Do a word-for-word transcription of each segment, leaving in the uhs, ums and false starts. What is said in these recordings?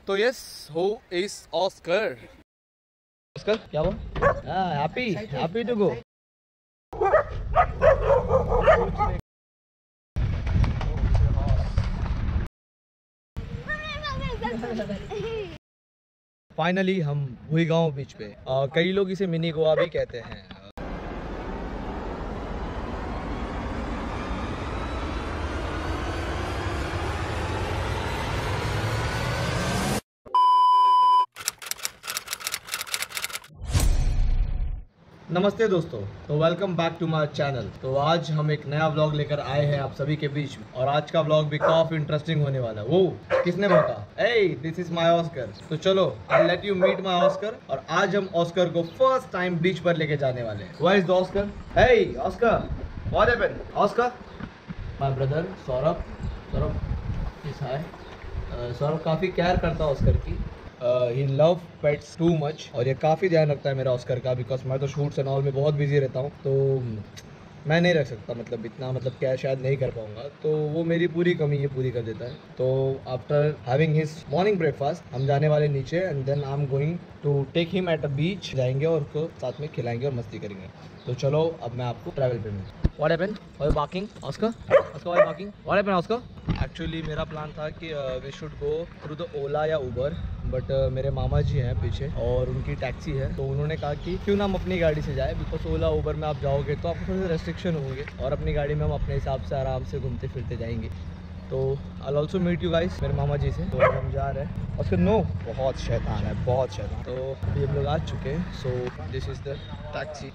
तो yes, who is Oscar? Oscar क्या हुआ? Happy happy to go. Finally हम भुईगांव बीच पे, आ, कई लोग इसे मिनी गोवा भी कहते हैं। नमस्ते दोस्तों, तो welcome back to my channel. तो आज हम एक नया व्लॉग लेकर आए हैं आप सभी के बीच में, और आज का व्लॉग भी काफी इंटरेस्टिंग होने वाला है। वो किसने भौंका? Hey, this is my Oscar. तो चलो, I let you meet my Oscar. और आज हम ऑस्कर को फर्स्ट टाइम बीच पर लेके जाने वाले हैं। Where is the Oscar? Hey Oscar, what happened? Oscar, my brother Saurabh. Saurabh is hi. Saurabh काफी केयर करता है ऑस्कर की। He love pets too much, और ये काफ़ी ध्यान रखता है मेरा ऑस्कर का, बिकॉज मैं तो शूट्स एंड ऑल में बहुत बिजी रहता हूँ, तो मैं नहीं रख सकता, मतलब इतना मतलब क्या शायद नहीं कर पाऊँगा। तो वो मेरी पूरी कमी ये पूरी कर देता है। तो after having his morning breakfast हम जाने वाले नीचे, and then I am going to take him at a beach. जाएंगे और उसको साथ में खिलाएंगे और मस्ती करेंगे। तो चलो, अब मैं आपको ट्रैवल पे मिलूँ। What happened? Why barking? Oscar? Oscar, why barking? What happened, Oscar? Actually मेरा प्लान था कि we should go through the Ola या उबर, बट uh, मेरे मामा जी हैं पीछे और उनकी टैक्सी है, तो उन्होंने कहा कि क्यों ना हम अपनी गाड़ी से जाए, बिकॉज ओला उबर में आप जाओगे तो आपको थोड़े से रेस्ट्रिक्शन होंगे, और अपनी गाड़ी में हम अपने हिसाब से आराम से घूमते फिरते जाएंगे। तो I also meet you guys मेरे मामा जी से। तो हम जा रहे हैं। उसके नो बहुत शैतान है, बहुत शैतान। तो ये हम लोग आ चुके हैं। So this is the taxi.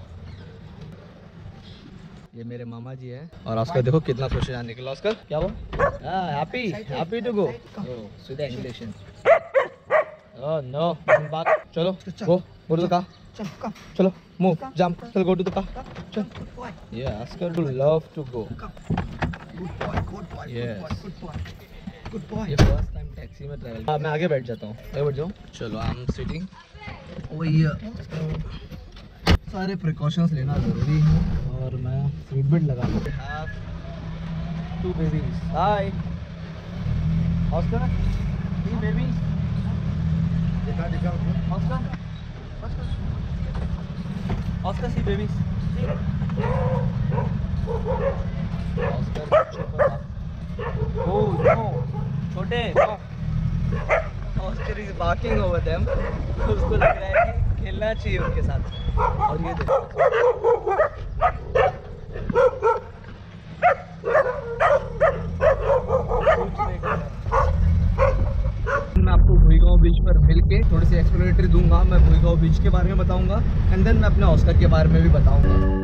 ये मेरे मामा जी हैं, और ऑस्कर देखो कितना खुश है निकला। ऑस्कर क्या हुआ? Happy happy to go. सीधा इंग्लिश। ओह नो, बात। चलो go go to the car. चलो मूव जंप, चल गो टू द कार। चल। ये Oscar to love to go. Yes good boy. ये फर्स्ट टाइम टैक्सी में ट्रैवल। हां, मैं आगे बैठ जाता हूं। आगे बैठ जाओ। चलो, I am sitting over here. सारे प्रिकॉशंस लेना ज़रूरी है, और मैं सीट बेल्ट लगा लूँ। Two babies. Hi Oscar, see babies. दिखा दिखा Oscar, Oscar see babies. Oscar oh no, छोटे। Oscar is barking over them. उसको लग रहा है कि खेलना चाहिए उनके साथ। और ये देखो, मैं आपको भुईगांव बीच पर मिलके थोड़ी सी एक्सप्लोरेटरी दूंगा। मैं भुईगांव बीच के बारे में बताऊंगा, एंड देन मैं अपने ऑस्कर के बारे में भी बताऊंगा।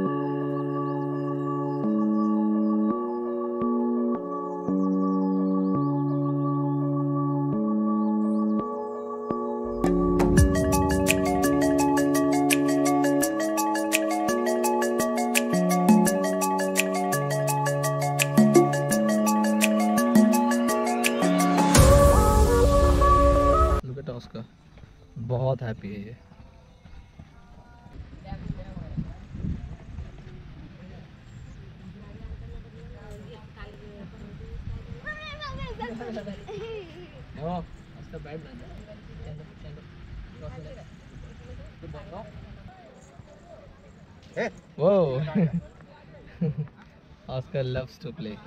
ऑस्कर बहुत हैप्पी है ये। ऑस्कर बैठ वो Oscar loves to play.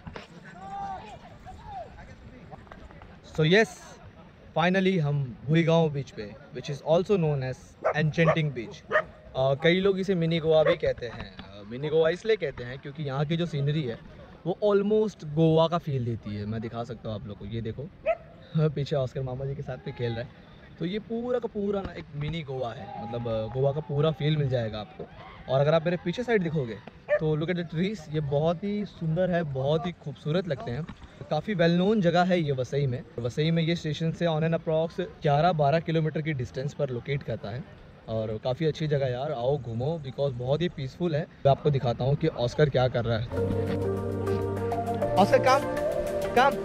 So yes, finally हम भुईगांव बीच पे, which is also known as enchanting beach. कई लोग इसे मिनी गोवा भी कहते हैं। uh, मिनी गोवा इसलिए कहते हैं क्योंकि यहाँ की जो सीनरी है वो ऑलमोस्ट गोवा का फील देती है। मैं दिखा सकता हूँ आप लोग को, ये देखो पीछे ऑस्कर मामा जी के साथ पे खेल रहा है। तो ये पूरा का पूरा ना एक मिनी गोवा है, मतलब uh, गोवा का पूरा फील मिल जाएगा आपको। और अगर आप मेरे पीछे साइड दिखोगे तो लुक एट द ट्रीज, ये बहुत ही सुंदर है, बहुत ही खूबसूरत लगते हैं। काफ़ी वेल नोन जगह है ये वसई में। वसई में ये स्टेशन से ऑन एन अप्रॉक्स ग्यारह बारह किलोमीटर की डिस्टेंस पर लोकेट करता है, और काफ़ी अच्छी जगह यार। आओ घूमो, बिकॉज बहुत ही पीसफुल है। मैं आपको दिखाता हूँ कि ऑस्कर क्या कर रहा है। ऑस्कर काम काम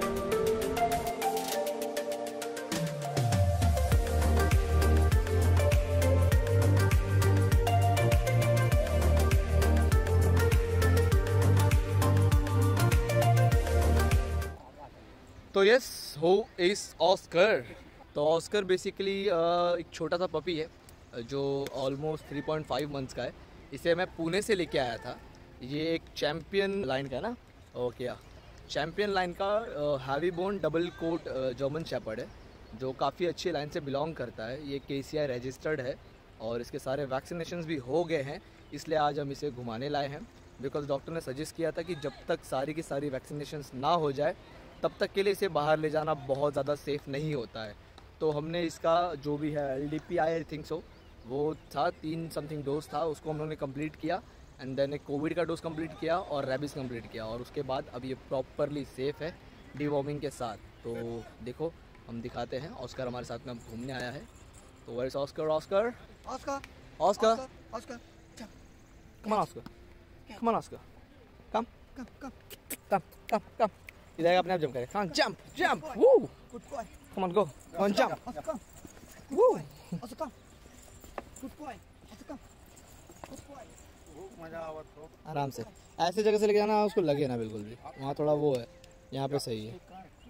तो यस, हु इज ऑस्कर? तो ऑस्कर बेसिकली एक छोटा सा पपी है जो almost three point five months का है। इसे मैं पुणे से लेके आया था। ये एक चैम्पियन लाइन का है ना, ओके या चैम्पियन लाइन का heavy bone double coat German shepherd है जो काफ़ी अच्छी लाइन से बिलोंग करता है। ये के सी आई रजिस्टर्ड है और इसके सारे वैक्सीनेशंस भी हो गए हैं, इसलिए आज हम इसे घुमाने लाए हैं। बिकॉज डॉक्टर ने सजेस्ट किया था कि जब तक सारी की सारी वैक्सीनेशंस ना हो जाए तब तक के लिए इसे बाहर ले जाना बहुत ज़्यादा सेफ़ नहीं होता है। तो हमने इसका जो भी है L D P I I think so वो था, तीन समथिंग डोज था, उसको हम लोगों ने कंप्लीट किया एंड देन एक कोविड का डोज कंप्लीट किया और रैबिस कंप्लीट किया और उसके बाद अब ये प्रॉपरली सेफ़ है डीवॉर्मिंग के साथ। तो देखो हम दिखाते हैं। ऑस्कर हमारे साथ में घूमने आया है। तो where is Oscar? Oscar Oscar, Oscar Oscar, jump, come on Oscar, come on Oscar, come come, come. Come come come इधर अपने आप जंप करे। हाँ jump jump, woo Good boy. Come on go, come on jump, Oscar, come. Woo Oscar, come. Good boy. Oscar, come. Good boy. मजा आवा तो। आराम से ऐसे जगह से लेके जाना उसको लगे ना बिल्कुल भी, वहाँ थोड़ा वो है, यहाँ पे सही है।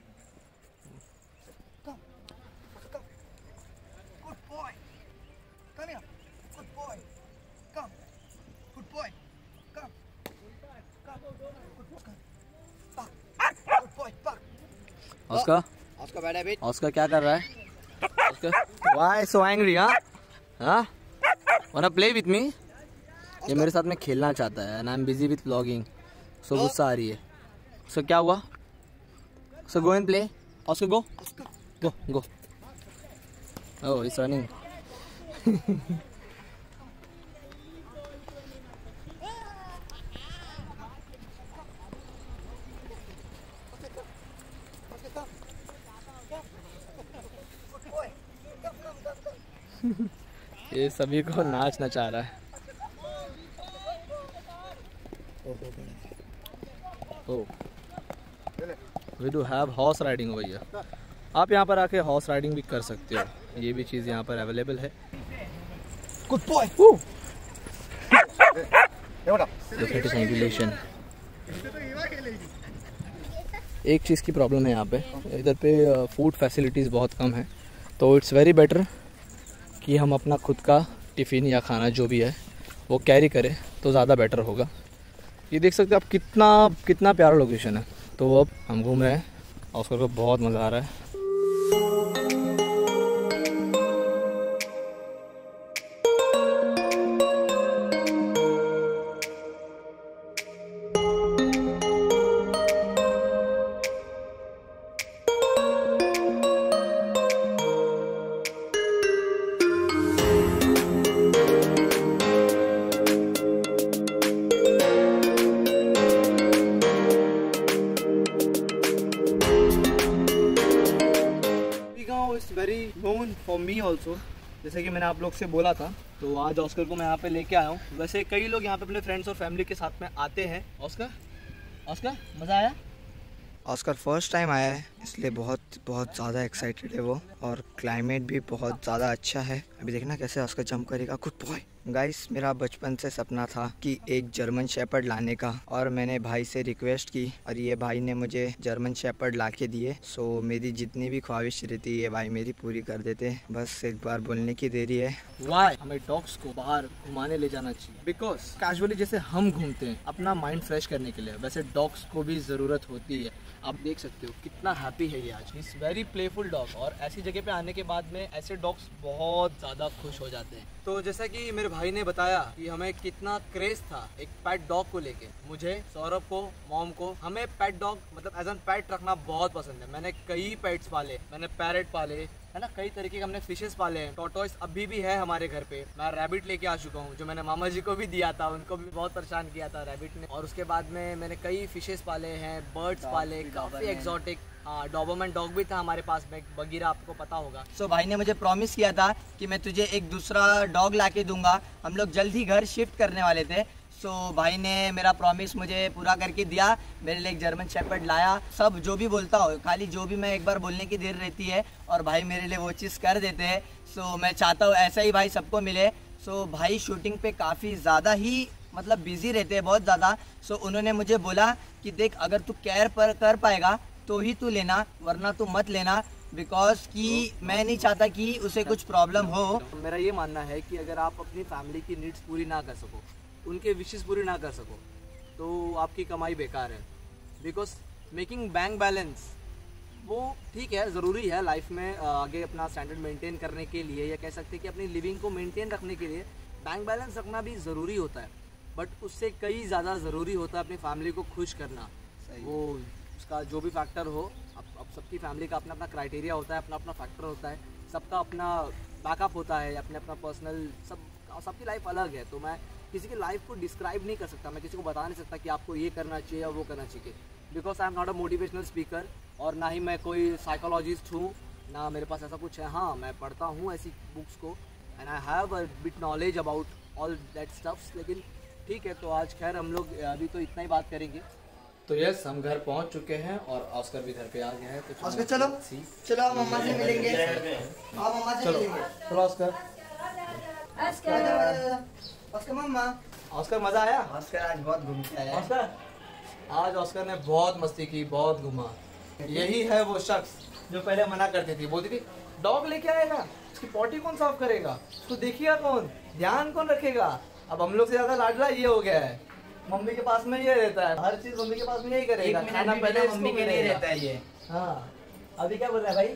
Come. Oscar, come. Good boy. Come here. Good boy. Come. Good boy. Come. Come. Good boy. Come. Back. Good boy. Back. Oscar Oscar, bad habit. Oscar क्या कर रहा है? Oscar why so angry? हाँ हाँ वांना प्ले विथ मी? ये मेरे साथ में खेलना चाहता है and I am busy with vlogging, so गुस्सा आ रही है। सो क्या हुआ? So go and play. Oscar go Oscar. Go go. Oh it's running. Oscar, come. Good boy. Come, come, come, come. ये सभी को नाच नचा रहा है। Oh we do have horse riding over here. आप यहाँ पर आके हॉर्स राइडिंग भी कर सकते हो, ये भी चीज़ यहाँ पर अवेलेबल है। Good boy. वेंटिलेशन एक चीज़ की प्रॉब्लम है यहाँ पे, इधर पे फूड फैसिलिटीज़ बहुत कम है, तो इट्स वेरी बेटर कि हम अपना खुद का टिफ़िन या खाना जो भी है वो कैरी करें तो ज़्यादा बेटर होगा। ये देख सकते हो आप कितना कितना प्यारा लोकेशन है। तो अब हम घूम रहे हैं, ऑस्कर को बहुत मज़ा आ रहा है। Very known for me also, जैसे कि मैंने आप लोग से बोला था। तो आज ऑस्कर को मैं यहाँ पे लेके आया हूँ। वैसे कई लोग यहाँ पे अपने फ्रेंड्स और फैमिली के साथ में आते हैं। ऑस्कर ऑस्कर मज़ा आया? ऑस्कर फर्स्ट टाइम आया है इसलिए बहुत बहुत ज़्यादा एक्साइटेड है वो, और क्लाइमेट भी बहुत ज़्यादा अच्छा है। अभी देखना कैसे ऑस्कर जंप करेगा। Good boy. गाइस मेरा बचपन से सपना था कि एक जर्मन शेपर्ड लाने का, और मैंने भाई से रिक्वेस्ट की और ये भाई ने मुझे जर्मन शेपर्ड ला के दिए। सो मेरी जितनी भी ख्वाहिश रहती है ये भाई मेरी पूरी कर देते हैं, बस एक बार बोलने की देरी है। वाई हमें डॉग्स को बाहर घुमाने ले जाना चाहिए, बिकॉज कैजुअली जैसे हम घूमते हैं अपना माइंड फ्रेश करने के लिए, वैसे डॉग्स को भी ज़रूरत होती है। आप देख सकते हो कितना हैप्पी है ये आज। इट्स वेरी प्लेफुल डॉग, और ऐसी जगह पे आने के बाद में ऐसे डॉग्स बहुत ज़्यादा खुश हो जाते हैं। तो जैसा कि मेरे भाई ने बताया कि हमें कितना क्रेज था एक पेट डॉग को लेके, मुझे, सौरभ को, मॉम को, हमें पेट डॉग मतलब एज एन पेट रखना बहुत पसंद है। मैंने कई पेट्स पाले, मैंने पैरेट पाले है ना, कई तरीके के हमने फिशेस पाले हैं। टॉर्टोइस अभी भी है हमारे घर पे। मैं रैबिट लेके आ चुका हूँ जो मैंने मामा जी को भी दिया था, उनको भी बहुत परेशान किया था रैबिट ने। और उसके बाद में मैंने कई फिशेस पाले हैं, बर्ड्स पाले, काफ़ी एक्सोटिक। हाँ डॉबरमैन डॉग भी था हमारे पास में, बगीरा आपको पता होगा। सो so, भाई ने मुझे प्रॉमिस किया था कि मैं तुझे एक दूसरा डॉग ला के दूंगा। हम लोग जल्द ही घर शिफ्ट करने वाले थे। सो so, भाई ने मेरा प्रॉमिस मुझे पूरा करके दिया, मेरे लिए एक जर्मन शेपर्ड लाया। सब जो भी बोलता हो, खाली जो भी मैं एक बार बोलने की देर रहती है और भाई मेरे लिए वो चीज़ कर देते हैं। सो so, मैं चाहता हूँ ऐसा ही भाई सबको मिले। सो so, भाई शूटिंग पे काफ़ी ज़्यादा ही मतलब बिजी रहते हैं, बहुत ज़्यादा। सो so, उन्होंने मुझे बोला कि देख अगर तू केयर पर कर पाएगा तो ही तू लेना, वरना तू मत लेना। बिकॉज कि मैं नहीं चाहता कि उसे कुछ प्रॉब्लम हो। मेरा ये मानना है कि अगर आप अपनी फैमिली की नीड्स पूरी ना कर सको, उनके विशेस पूरी ना कर सको, तो आपकी कमाई बेकार है। बिकॉज मेकिंग बैंक बैलेंस वो ठीक है, ज़रूरी है लाइफ में आगे अपना स्टैंडर्ड मेंटेन करने के लिए, या कह सकते हैं कि अपनी लिविंग को मेंटेन रखने के लिए बैंक बैलेंस रखना भी ज़रूरी होता है। बट उससे कई ज़्यादा ज़रूरी होता है अपनी फैमिली को खुश करना। वो उसका जो भी फैक्टर हो, अब अब सबकी फैमिली का अपना अपना क्राइटेरिया होता है, अपना अपना फैक्टर होता है, सबका अपना बैकअप होता है, अपने अपना पर्सनल, सब सबकी लाइफ अलग है। तो मैं किसी की लाइफ को डिस्क्राइब नहीं कर सकता, मैं किसी को बता नहीं सकता कि आपको ये करना चाहिए या वो करना चाहिए। Because I am not a motivational speaker, और ना ही मैं कोई साइकोलॉजिस्ट हूँ, ना मेरे पास ऐसा कुछ है। हाँ, मैं पढ़ता हूँ ऐसी बुक्स को and I have a bit knowledge about all that stuffs. लेकिन ठीक है, तो आज खैर हम लोग अभी तो इतना ही बात करेंगे। तो यस, हम घर पहुंच चुके हैं और ऑस्कर भी घर पे आ गया है। तो ऑस्कर चलो चलो आप मम्मा से मिलेंगे, आप मम्मा से मिलेंगे। चलो ऑस्कर। ऑस्कर मम्मा। ऑस्कर मजा आया? ऑस्कर आज बहुत घूम के आया। ऑस्कर आज ऑस्कर ने बहुत मस्ती की, बहुत घूमा। यही है वो शख्स जो पहले मना करती थी, बोलती थी डॉग लेके आएगा, उसकी पॉटी कौन साफ करेगा, तो देखिएगा कौन, ध्यान कौन रखेगा। अब हम लोग से ज्यादा लाडला ये हो गया है, मम्मी के पास में ये रहता है, हर चीज मम्मी के पास में यही करेगा, खाना पहले मम्मी के लिए रहता है ये। हाँ, अभी क्या बोल रहा है भाई?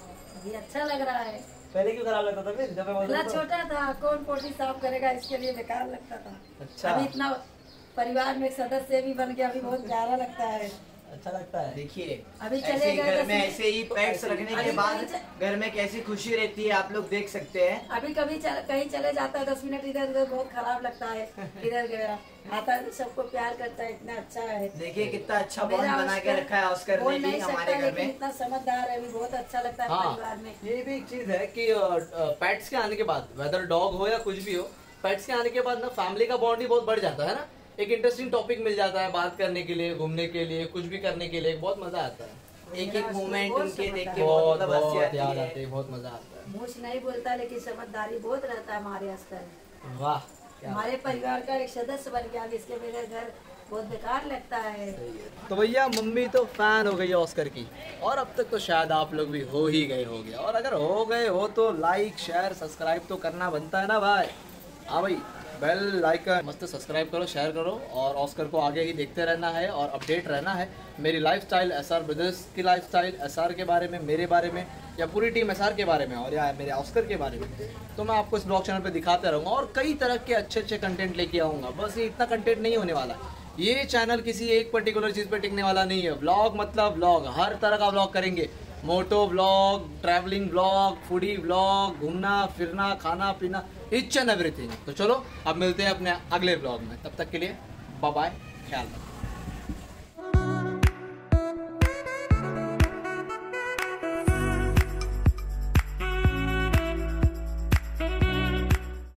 ये अच्छा लग रहा है। पहले क्यों खराब लगता था फिर जब मैं इतना छोटा था, कौन पोटी साफ करेगा, इसके लिए बेकार लगता था। अच्छा, अभी इतना परिवार में एक सदस्य भी बन गया, अभी बहुत प्यारा लगता है, अच्छा लगता है। देखिए अभी ऐसे चले ही गए घर में दस- ऐसे ही पेट्स रखने के अभी बाद कभी च- घर में कैसी खुशी रहती है आप लोग देख सकते हैं। अभी कभी चल, कहीं चले जाता है, दस मिनट इधर उधर बहुत खराब लगता है, इधर गया आता है तो सबको प्यार करता है, इतना अच्छा है। देखिए कितना अच्छा बॉन्ड मेरा बना के ऑस्कर रखा है ऑस्कर बोल ने भी नहीं हमारे सकता, घर लेकिन में। इतना समझदार है, अभी बहुत अच्छा लगता है हाँ, परिवार में। ये भी एक चीज है कि पेट्स के आने के बाद, वेदर डॉग हो या कुछ भी हो, पेट्स के आने के बाद ना फैमिली का बॉन्ड ही बहुत बढ़ जाता है ना। एक इंटरेस्टिंग टॉपिक मिल जाता है बात करने के लिए, घूमने के लिए, कुछ भी करने के लिए, बहुत मजा आता है। एक एक मोमेंट बहुत उनके देख के बहुत बहुत मतलब हंसी बहुत आती याद है। आती है, बहुत मजा आता है। मुझ नहीं बोलता, लेकिन समझदारी बहुत रहता है हमारे अस्कर। वाह, क्या हमारे परिवार का एक सदस्य बन गया, अब इसके मेरे घर बहुत बेकार लगता है। तो भैया मम्मी तो फैन हो गई है ऑस्कर की, और अब तक तो शायद आप लोग भी हो ही गए होगे, और अगर हो गए हो तो लाइक शेयर सब्सक्राइब तो करना बनता है ना भाई। हाँ भाई, बेल लाइक मस्त सब्सक्राइब करो, शेयर करो, और ऑस्कर को आगे ही देखते रहना है और अपडेट रहना है। मेरी लाइफस्टाइल, एसआर ब्रदर्स की लाइफस्टाइल, एसआर के बारे में, मेरे बारे में, या पूरी टीम एसआर के बारे में, और या मेरे ऑस्कर के बारे में, तो मैं आपको इस ब्लॉग चैनल पे दिखाते रहूँगा और कई तरह के अच्छे अच्छे कंटेंट लेके आऊँगा। बस ये इतना कंटेंट नहीं होने वाला, ये चैनल किसी एक पर्टिकुलर चीज़ पे टिकने वाला नहीं है। व्लॉग मतलब व्लॉग, हर तरह का व्लॉग करेंगे, moto vlog, travelling vlog, foodie vlog, घूमना फिरना, खाना पीना, इच एंड एवरीथिंग। तो चलो अब मिलते हैं अपने अगले व्लॉग में, तब तक के लिए बाय बाय, ख्याल रखो।